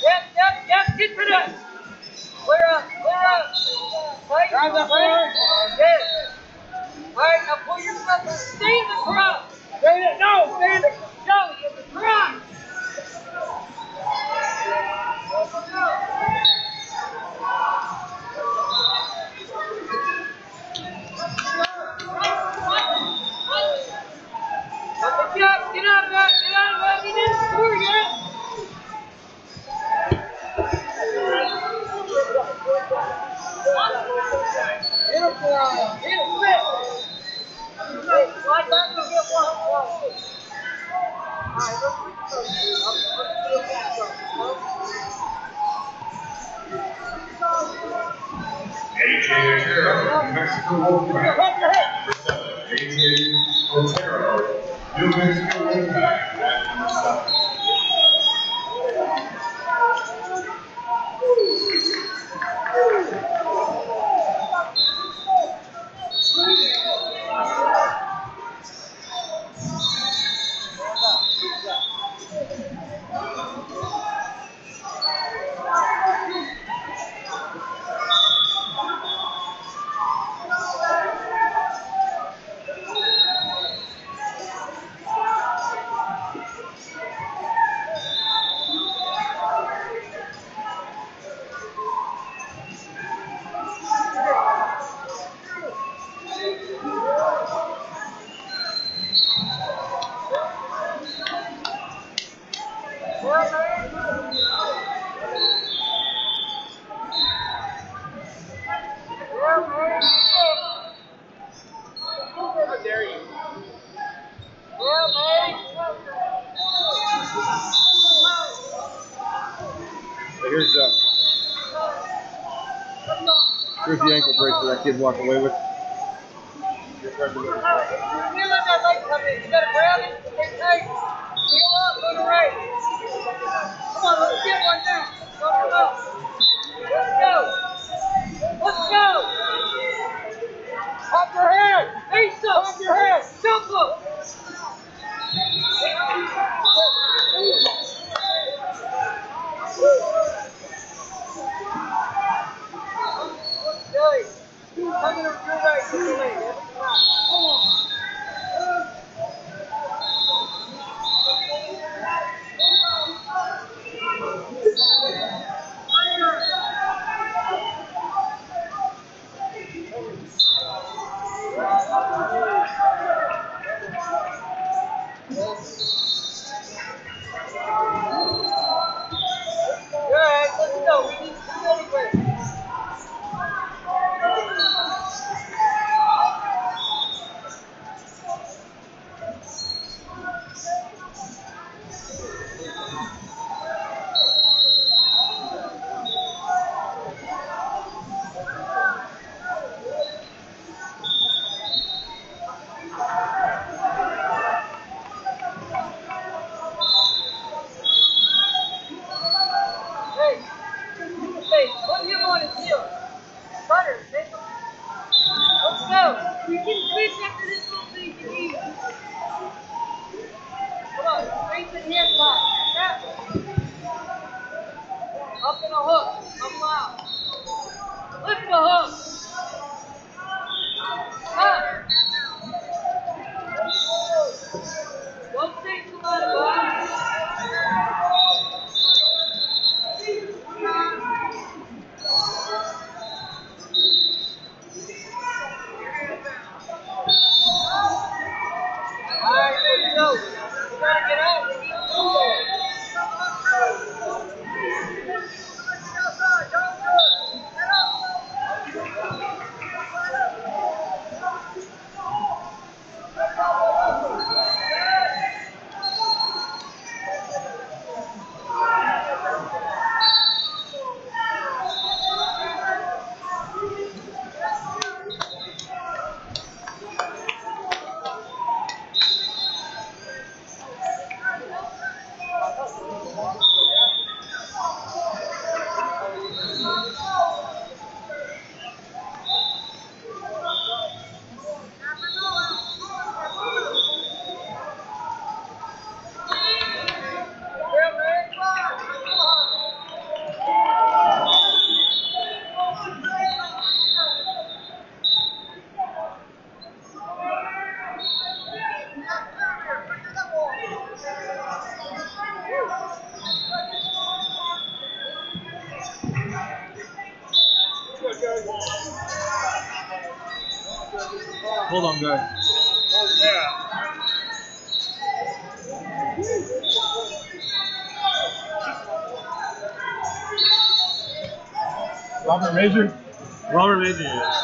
Yep, get rid of it. Clear up. Right, yes. Alright, now pull yourself up. Stay in the crowd. Stay in the crowd. Get out of that. He didn't score yet. Hit him, Smith. Slide back and get one. Alright, let's AJ Otero, New Mexico Wolfpack. AJ Otero, New Mexico Wolfpack, at number 7. Here's the ankle bracelet that kid walked away with. You let that leg come in. You gotta grab it. Stay tight. Heel up. Go to right. Come on, let's get one now. Come on. Let's go. Pop your head. Face up. Pop your head. Jump up. Coming up your right, come on. Hold on, guys. Yeah. Robert Major? Robert Major, yeah.